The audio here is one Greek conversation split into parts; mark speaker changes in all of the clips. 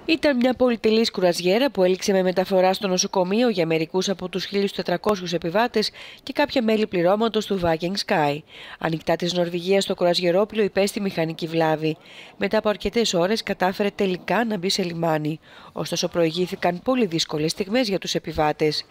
Speaker 1: Ήταν μια πολυτελής κουραζιέρα που έληξε με μεταφορά στο νοσοκομείο για μερικούς από τους 1.400 επιβάτες και κάποια μέλη πληρώματος του Viking Sky. Ανοιχτά της Νορβηγίας το κουραζιερόπλοιο υπέστη μηχανική βλάβη. Μετά από αρκετές ώρες κατάφερε τελικά να μπει σε λιμάνι. Ωστόσο προηγήθηκαν πολύ δύσκολες στιγμές για τους επιβάτες.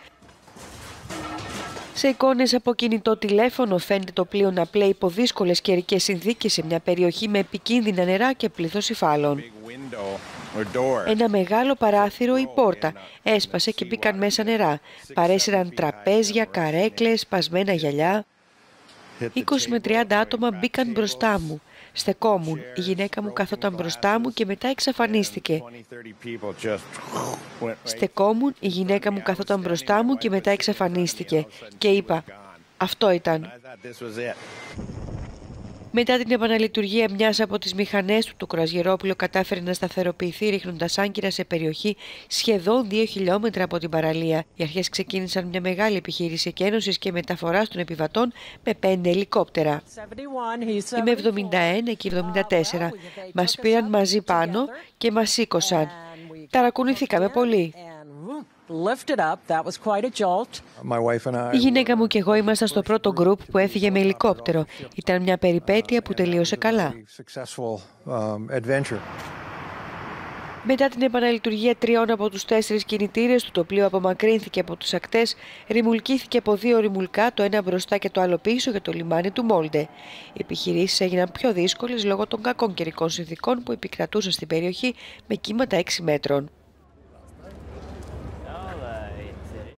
Speaker 1: Σε εικόνες από κινητό τηλέφωνο φαίνεται το πλοίο να πλέει υπό δύσκολες καιρικές συνθήκες σε μια περιοχή με επικίνδυνα νερά και πλήθος υφάλων. Ένα μεγάλο παράθυρο ή πόρτα έσπασε και μπήκαν μέσα νερά. Παρέσυραν τραπέζια, καρέκλες, σπασμένα γυαλιά. 20 με 30 άτομα μπήκαν μπροστά μου. Στεκόμουν. Η γυναίκα μου καθόταν μπροστά μου και μετά εξαφανίστηκε. Στεκόμουν, η γυναίκα μου καθόταν μπροστά μου και μετά εξαφανίστηκε. Και είπα, αυτό ήταν. Μετά την επαναλειτουργία μιας από τις μηχανές του, το κουραζιερόπλοιο κατάφερε να σταθεροποιηθεί ρίχνοντας άγκυρα σε περιοχή σχεδόν 2 χιλιόμετρα από την παραλία. Οι αρχές ξεκίνησαν μια μεγάλη επιχείρηση εκένωσης και μεταφοράς των επιβατών με 5 ελικόπτερα. Είμαι 71 και 74. Μας πήραν μαζί πάνω και μας σήκωσαν. Ταρακουνηθήκαμε πολύ. Η γυναίκα μου και εγώ ήμασταν στο πρώτο γκρουπ που έφυγε με ελικόπτερο. Ήταν μια περιπέτεια που τελείωσε καλά. Μετά την επαναλειτουργία 3 από τους 4 κινητήρες του, το πλοίο απομακρύνθηκε από τους ακτές, ρημουλκήθηκε από 2 ρημουλκά, το ένα μπροστά και το άλλο πίσω για το λιμάνι του Μόλντε. Οι επιχειρήσεις έγιναν πιο δύσκολες λόγω των κακών καιρικών συνθηκών που επικρατούσαν στην περιοχή με κύματα 6 μέτρων.